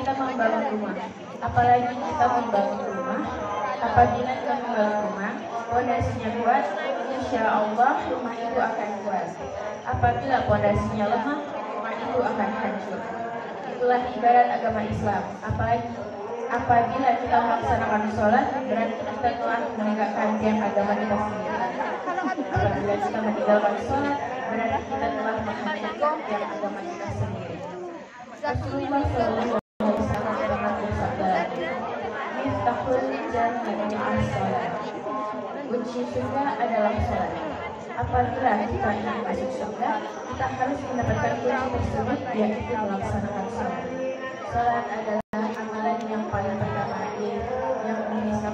kita membangun rumah. Apalagi kita membangun rumah, apabila kita membangun rumah, pondasinya kuat, insya Allah rumah itu akan kuat. Apabila pondasinya lemah, rumah itu akan hancur. Itulah ibarat agama Islam. Apalagi apabila kita melaksanakan sholat, berarti kita telah menegakkan tiang agama kita sendiri. Apabila kita meninggalkan sholat, berarti kita telah menghancurkan tiang agama kita sendiri. Rasulullah SAW pernah bersabda, "Miftahul jannati as-shalah." Kunci surga adalah sholat. Apabila kita ingin masuk surga, kita harus mendapatkan kunci tersebut, yaitu melaksanakan sholat. Sholat adalah amalan yang paling pertama, yang menghisap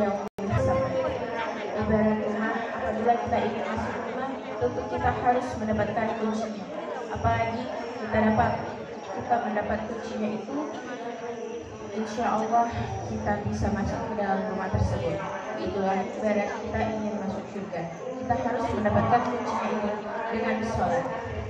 ibarat rumah. Apabila kita ingin masuk rumah, tentu kita harus mendapatkan kuncinya. Apalagi kita mendapat kuncinya itu, insya Allah kita bisa masuk ke dalam rumah tersebut. Itulah ibarat kita ingin masuk surga. Kita harus mendapatkan kuncinya itu dengan sholat.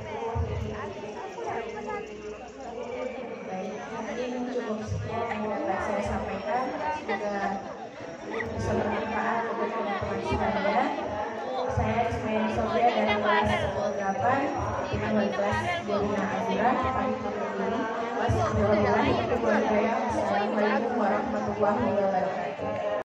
Baik, mungkin cukup sekian yang dapat saya sampaikan. Semoga bisa bermanfaat untuk teman-teman sekalian. Saya Ismail Sofia dari kelas 10-8 dengan kelas Delina Azura. Kami diri. Wassalamualaikum warahmatullahi wabarakatuh.